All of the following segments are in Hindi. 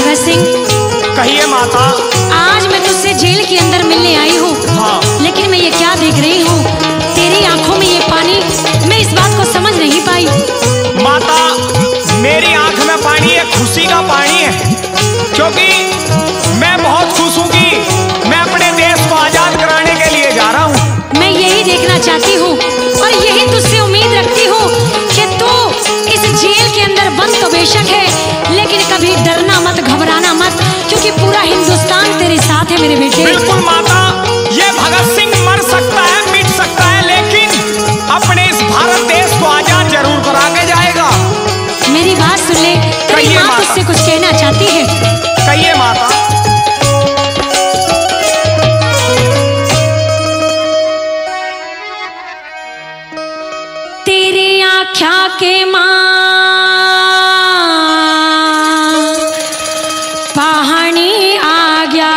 भगत सिंह। कहिए माता। आज मैं तुझसे जेल के अंदर मिलने आई हूँ। हाँ। लेकिन मैं ये क्या देख रही हूँ, तेरी आंखों में ये पानी, मैं इस बात को समझ नहीं पाई। माता, मेरी आंख में पानी है, खुशी का पानी है, क्योंकि मैं बहुत खुश हूँ कि मैं अपने देश को आजाद कराने के लिए जा रहा हूँ। मैं यही देखना चाहती हूँ और यही तुझसे उम्मीद रखती हूँ कि तू इस जेल के अंदर बंद तो बेशक है, लेकिन कभी डरना मत, घबराना मत, क्योंकि पूरा हिंदुस्तान तेरे साथ है मेरे बेटे। बिल्कुल माता, ये भगत सिंह मर सकता है, मिट सकता है, लेकिन अपने इस भारत देश को आजाद जरूर करा के जाएगा। मेरी बात सुन ले, तेरी माँ तुझसे कुछ कहना चाहती है। कहिए माता। तेरी आँखा के माँ पहाड़ी आ गया,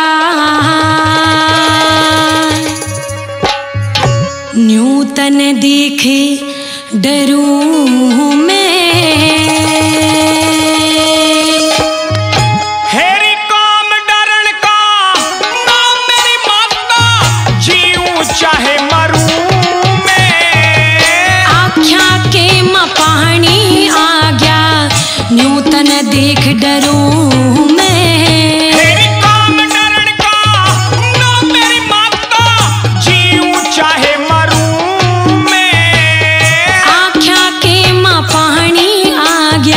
न्यूतन देखे डरूं मैं। हेरी काम डरन का ना मेरी माता, जीऊं चाहे मरूं मैं। आँखा के माँ पहाड़ी आ गया, न्यूतन देख डरूं मैं। हेरी काम डरन का ना मेरी माता, जीऊं चाहे मरूं मैं। आँखा के माँ पहाड़ी आ गया।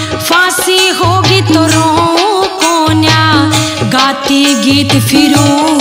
गीत फिरूं